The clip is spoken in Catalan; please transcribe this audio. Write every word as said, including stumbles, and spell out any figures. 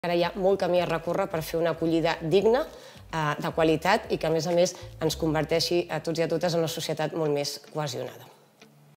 Ara hi ha molt camí a recórrer per fer una acollida digna, de qualitat i que, a més a més, ens converteixi a tots i a totes en una societat molt més cohesionada.